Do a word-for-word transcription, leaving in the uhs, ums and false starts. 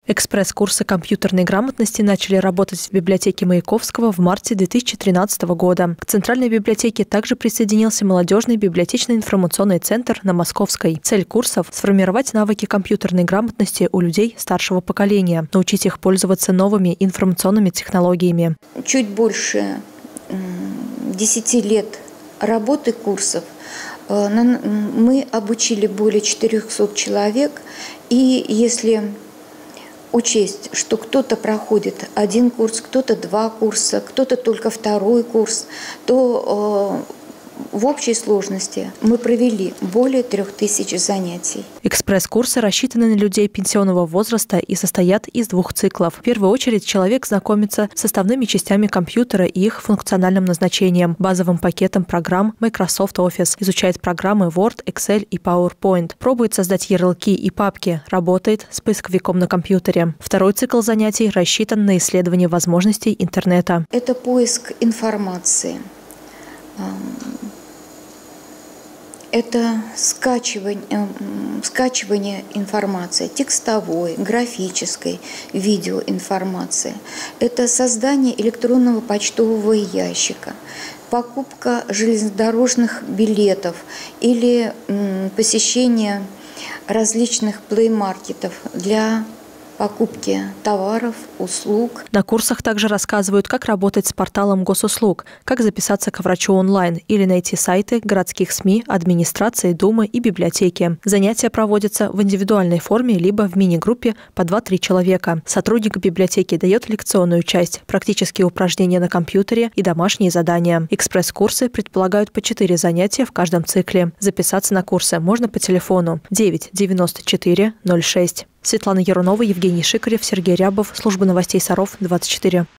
Экспресс-курсы компьютерной грамотности начали работать в библиотеке Маяковского в марте две тысячи тринадцатого года. К Центральной библиотеке также присоединился молодежный библиотечно-информационный центр на Московской. Цель курсов – сформировать навыки компьютерной грамотности у людей старшего поколения, научить их пользоваться новыми информационными технологиями. Чуть больше десяти лет работы курсов мы обучили более четырёхсот человек, и если учесть, что кто-то проходит один курс, кто-то два курса, кто-то только второй курс, то э, в общей сложности мы провели более трех тысяч занятий. Экспресс-курсы рассчитаны на людей пенсионного возраста и состоят из двух циклов. В первую очередь человек знакомится с составными частями компьютера и их функциональным назначением, базовым пакетом программ Microsoft Office, изучает программы Word, Excel и PowerPoint, пробует создать ярлыки и папки, работает с поисковиком на компьютере. Второй цикл занятий рассчитан на исследование возможностей интернета. Это поиск информации. Это скачивание, скачивание информации, текстовой, графической, видеоинформации. Это создание электронного почтового ящика, покупка железнодорожных билетов или посещение различных плей-маркетов для покупки товаров, услуг. На курсах также рассказывают, как работать с порталом госуслуг, как записаться к врачу онлайн или найти сайты городских СМИ, администрации, Думы и библиотеки. Занятия проводятся в индивидуальной форме либо в мини-группе по два-три человека. Сотрудник библиотеки дает лекционную часть, практические упражнения на компьютере и домашние задания. Экспресс-курсы предполагают по четыре занятия в каждом цикле. Записаться на курсы можно по телефону девять девяносто четыре ноль шесть. Светлана Ярунова, Евгений Шикарев, Сергей Рябов. Служба новостей Саров, двадцать четыре.